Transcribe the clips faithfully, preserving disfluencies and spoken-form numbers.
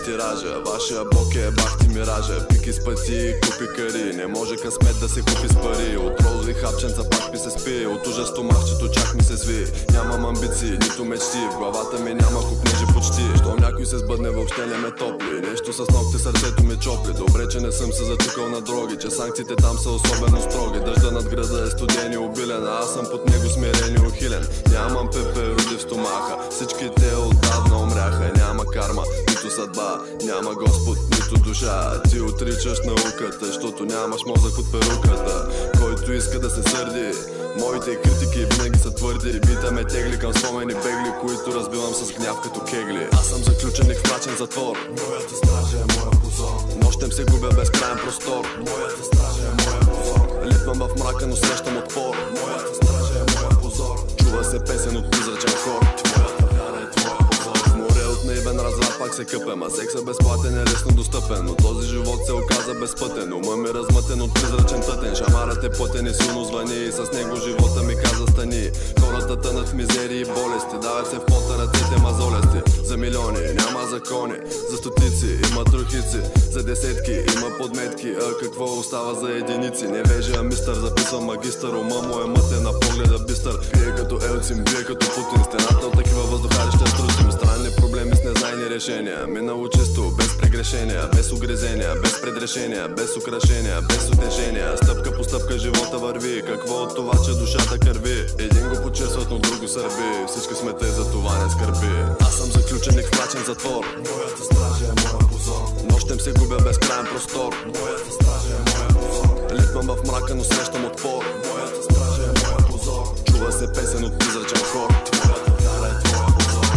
тиража. Вашия бог е бахти миража. Пики с пъти и купи кари. Не може късмет да се купи с пари. От розови хапченца пак ми се спи. От ужас стомахчето чак ми се сви. Нямам амбиции, нито мечти. В главата ми няма купнежи почти. Щом някой се сбъдне въобще не ме топли. Нещо с ногти сърцето ми чопли. Добре, че не съм се зачукал на дроги. Че санкциите там са особено строги. Дъжда над града е студен и обилен, а аз съм под него смирен и ухилен. Нямам пеперуди в стомаха. Всички те отдавна умряха. Няма карма, нито съдба. Няма Господ, нито душа. Ти отричаш науката, защото нямаш мозък от перуката. Който иска да се сърди, моите критики винаги са твърди. Бита ме тегли към спомени бегли, които разбивам с гняв като кегли. Аз съм заключеник в мрачен затвор. Моята стража е моя позор. Нощем се губя безкрайен простор. Моята стража е моя позор. Литвам в мрака, но срещам отпор. Моята стража е моя позор. Чува се песен от призрачен хор. Твоята вяра е твоя позор. В море от наивен разврат пак се къпем. А секса безплатен е лесно достъпен. Но този живот се оказа безпътен. Ума ми размътен от призрачен тътен. Шамарът е плътен и силно звъни. И с него живота ми каза стани. Хората тънат в мизерии и болести. Дават се в пота ръцете мазолести. За милиони няма закони. За стотици има трохици. За десетки има подметки. А какво остава за единици? Невежия мистър, записва магистър. Ума му е мътен, на погледа бистър. Пие като Елцин, бие като Путин. Стената от такива въздухарища струсим. Странни проблеми с незнайни решения. Минало чисто, без прегрешения, без угризения, без предрешения, без украшения, без утешения. Стъпка по стъпка живота върви. Какво от това, че душата кърви? Един го почесват, но друго сърби. Всички сме те, за това не скърби. Аз съм заключеник в мрачен затвор. Моята стража е моя позор. Нощем се губя безкрайен простор. Моята стража е моя позор. Литвам в мрака, но срещам отпор. Моята стража е моя позор. Чува се песен от призрачен хор. Твоята вяра е твоя позор.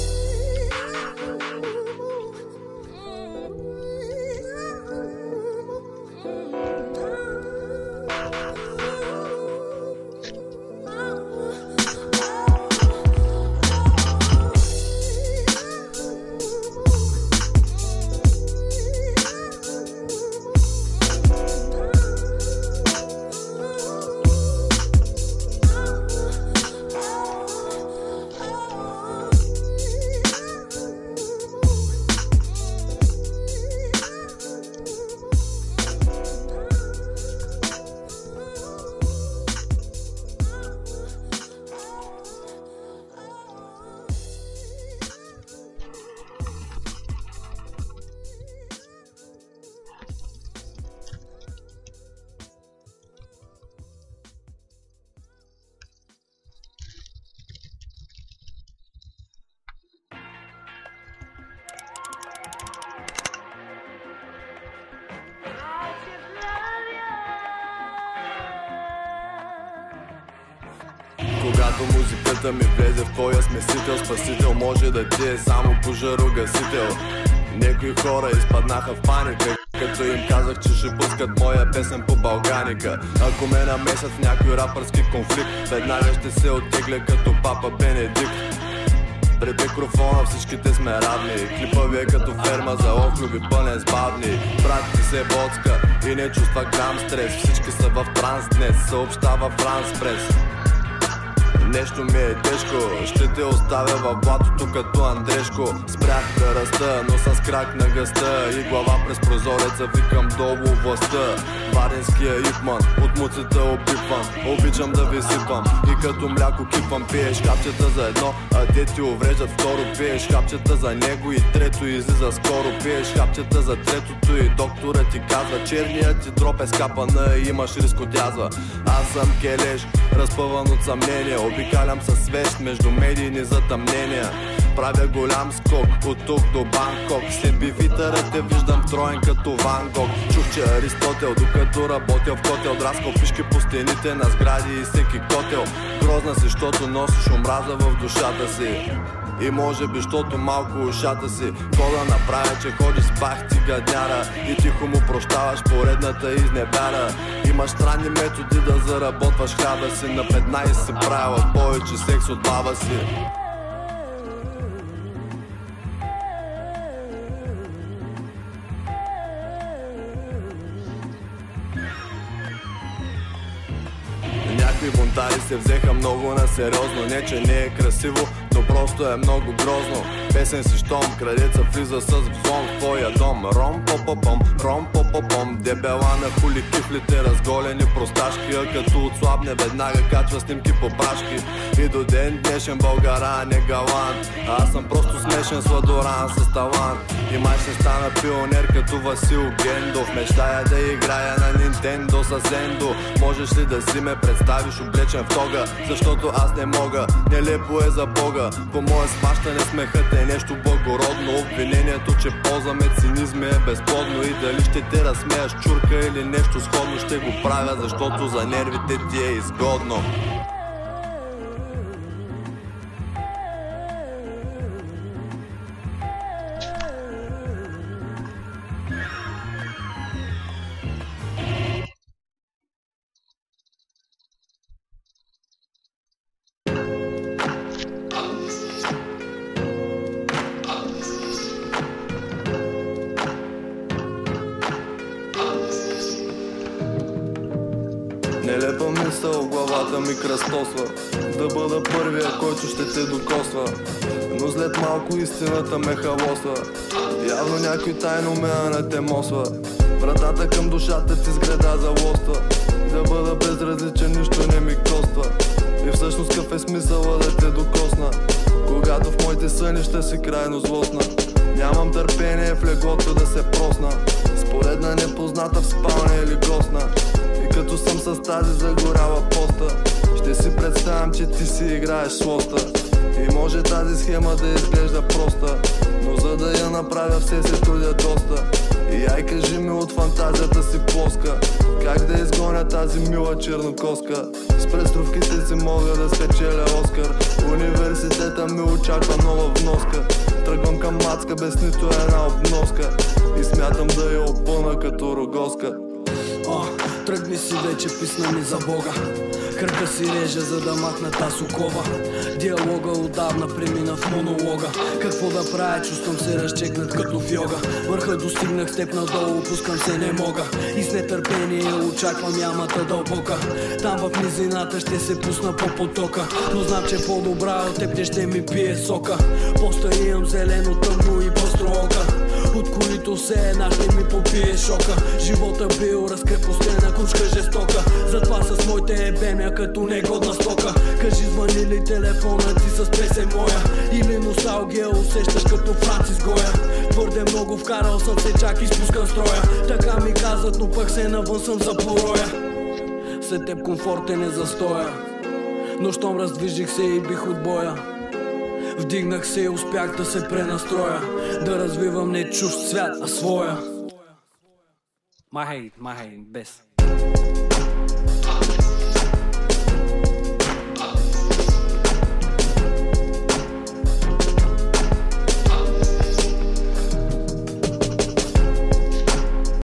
Когато музиката ми влезе в твоя смесител, спасител може да ти е само пожарогасител. Някои хора изпаднаха в паника, като им казах, че ще пускат моя песен по Балганика. Ако ме намесят в някой рапърски конфликт, веднага ще се оттегля като папа Бенедикт. Пред микрофона всичките сме равни. Клипа ви е като ферма за охлюби, пълнен с бавни. Брат ти се боцка и не чувства грам стрес. Всички са в транс днес, съобщава Франс Прес. Нещо ми е тежко, ще те оставя в блатото като Андрешко. Спрях да раста, но с крак на гъста и глава през прозореца викам долу властта. Варенския ипман, от муцата опипвам. Обичам да ви сипам и като мляко кипвам. Пиеш капчета за едно, а те ти увреждат второ. Пиеш капчета за него и трето излиза скоро. Пиеш капчета за третото и доктора ти казва: черният ти дроп е скапана и имаш риск от язва. Аз съм келеш, разпъван от съмнение. Обикалям със свещ между медийни затъмнения. Правя голям скок от тук до Банкок. След бифитъра те виждам троен като Ван Гог. Чух, че Аристотел, докато работил в котел, драскал пишки по стените на сгради и всеки котел. Грозна си, защото носиш омраза в душата си. И може би, щото малко ушата си. Кода направя, че ходиш с бах цигадняра и тихо му прощаваш поредната изневяра. Имаш странни методи да заработваш хляба си. На петнайсет си правила повече секс от баба си. Някой коментари се взеха много на сериозно. Не че не е красиво, но просто е много грозно. Песен си щом, крадеца влиза с взлом в твоя дом. Ром по-по-пом, ром по-по-пом. Дебела на хули кифлите, разголени просташки. А като отслабне веднага качва снимки по прашки. И до ден днешен българа не галант. Аз съм просто смешен сладоран с талант. И май ще стана пионер като Васил Гендов. Мечтая да играя на Нинтендо с Ендо. Можеш ли да си ме представиш облечен в тога? Защото аз не мога, нелепо е за Бога. По мое схващане смехът е нещо благородно. Обвинението, че ползваме цинизми е безплодно. И дали ще те разсмея с чурка или нещо сходно, ще го правя, защото за нервите ти е изгодно. Нелепа мисъл в главата ми кръстосва, да бъда първия, който ще те докосва. Но след малко истината ме халосва. Явно някой тайно ме анатемосва. Вратата към душата ти сгреда залоства. Да бъда безразличен, нищо не ми коства. И всъщност какъв е смисъла да те докосна, когато в моите сънища си крайно злостна. Нямам търпение в леглото да се просна, според на непозната в спалня или гостна. И като съм с тази загоряла поста, ще си представям, че ти си играеш с лоста. И може тази схема да изглежда проста, но за да я направя все се трудя доста. И ай кажи ми от фантазията си плоска, как да изгоня тази мила чернокоска. С преструвките си мога да спечеля Оскар. Университета ми очаква нова вноска. Тръгвам към мацка без нито една обноска и смятам да я опълна като рогоска. О, тръгни си вече, писна ми за Бога. Кръка си реже, за да махна тази окова. Диалога отдавна премина в монолога. Какво да правя, чувствам се разчекнат като в йога. Върха достигнах, степ надолу, пускам се не мога. И с нетърпение очаквам ямата дълбока. Там в низината ще се пусна по потока. Но знам, че по-добра от теб ще ми пие сока. Поста имам зелено, тъмно и построка. От колито все една ще ми попие шока. Живота бил разкрепостена кружка жестока. Затова с моите ебемя като негодна стока. Кажи, звъни ли телефона ти с песен моя, или носталгия усещаш като Францис Гоя? Твърде много вкарал съм се, чак изпускам строя. Така ми казват, но пък се навън съм за пороя. След теб комфортен е застоя, но щом раздвижих се и бих от боя. Вдигнах се и успях да се пренастроя, да развивам не чужд свят, а своя. Махай, махай, без.